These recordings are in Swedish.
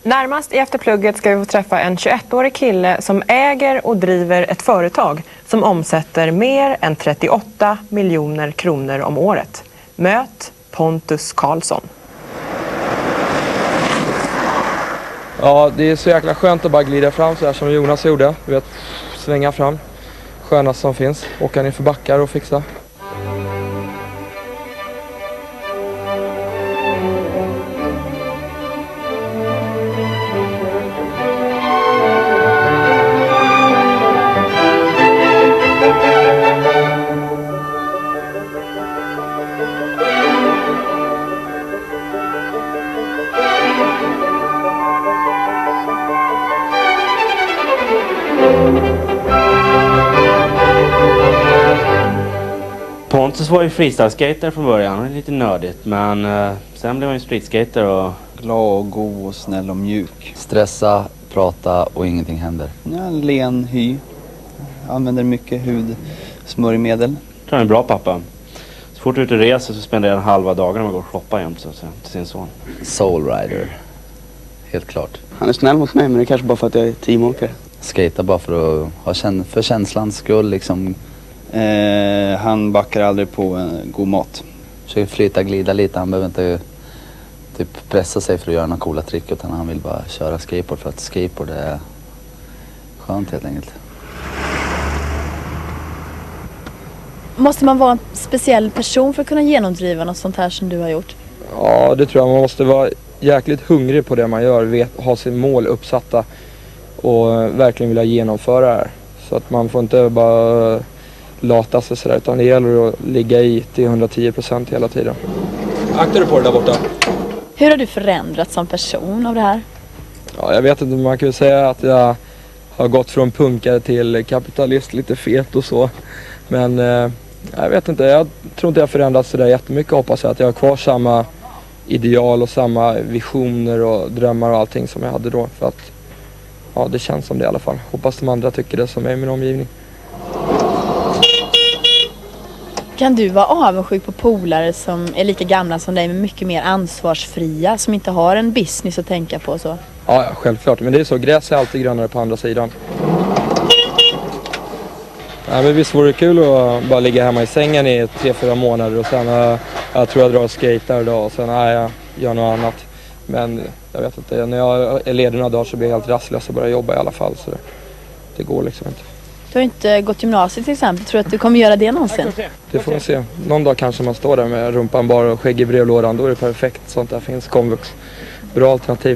Närmast efter plugget ska vi få träffa en 21-årig kille som äger och driver ett företag som omsätter mer än 38 miljoner kronor om året. Möt Pontus Karlsson. Ja, det är så jäkla skönt att bara glida fram så här som Jonas gjorde. Du vet, svänga fram. Skönast som finns. Åka ner för backar och fixa. Pontus var ju freestyle-skater från början, det är lite nördigt, men sen blev han ju streetskater och... Glad och god och snäll och mjuk. Stressa, prata och ingenting händer. Ja, len hy. Använder mycket hudsmörjmedel. Jag tror han är en bra pappa. Så fort ute och reser så spenderar han halva dagen när man går och shoppar jämt så att säga, till sin son. Soul rider. Helt klart. Han är snäll mot mig, men det är kanske bara för att jag är teamåkare. Skata bara för att ha för känslans skull liksom. Han backar aldrig på god mat. Försöker flyta, glida lite. Han behöver inte typ pressa sig för att göra några coola trick, utan han vill bara köra skateboard för att skateboard är skönt helt enkelt. Måste man vara en speciell person för att kunna genomdriva något sånt här som du har gjort? Ja, det tror jag. Man måste vara jäkligt hungrig på det man gör. Ha sin mål uppsatta och verkligen vilja genomföra det här. Så att man får inte bara lata sig sådär, utan det gäller att ligga i till 110% hela tiden. Aktar du på det där borta? Hur har du förändrats som person av det här? Ja, jag vet inte, man kan ju säga att jag har gått från punkare till kapitalist, lite fet och så. Men jag vet inte, jag tror inte jag förändrats sådär jättemycket. Hoppas jag att jag har kvar samma ideal och samma visioner och drömmar och allting som jag hade då. För att ja, det känns som det i alla fall. Hoppas de andra tycker det som är i min omgivning. Kan du vara avundsjuk på polare som är lika gamla som dig men mycket mer ansvarsfria, som inte har en business att tänka på så? Ja, självklart. Men det är så, gräs är alltid grönare på andra sidan. Ja, men visst vore det kul att bara ligga hemma i sängen i 3-4 månader och sen jag tror jag drar och skater då och sen jag gör något annat. Men jag vet inte, när jag är ledig några dagar så blir jag helt rastlös och börjar jobba i alla fall. Så det går liksom inte. Du har inte gått gymnasiet till exempel. Tror du att du kommer göra det någonsin? Det får man se. Någon dag kanske man står där med rumpan bara och skägg i brevlådan. Då är det perfekt. Sånt där finns komvux. Bra alternativ.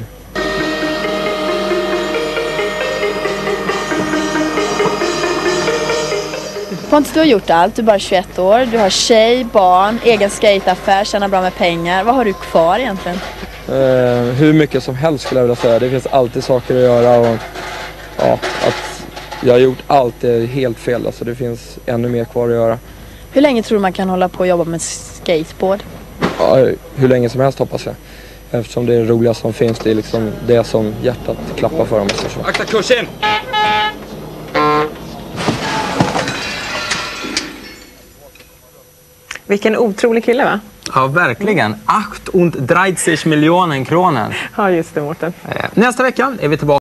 Pontus, du har gjort allt. Du är bara 21 år. Du har tjej, barn, egen skateaffär, tjänar bra med pengar. Vad har du kvar egentligen? Hur mycket som helst skulle jag vilja säga. Det finns alltid saker att göra. Och, ja, att jag har gjort allt är helt fel. Alltså det finns ännu mer kvar att göra. Hur länge tror du man kan hålla på och jobba med skateboard? Ja, hur länge som helst hoppas jag. Eftersom det är det roligaste som finns. Det är liksom det som hjärtat klappar för dem. Akta kursen! Vilken otrolig kille, va? Ja, verkligen. 38 Millionen kronor. Ja, just det, Mårten. Nästa vecka är vi tillbaka.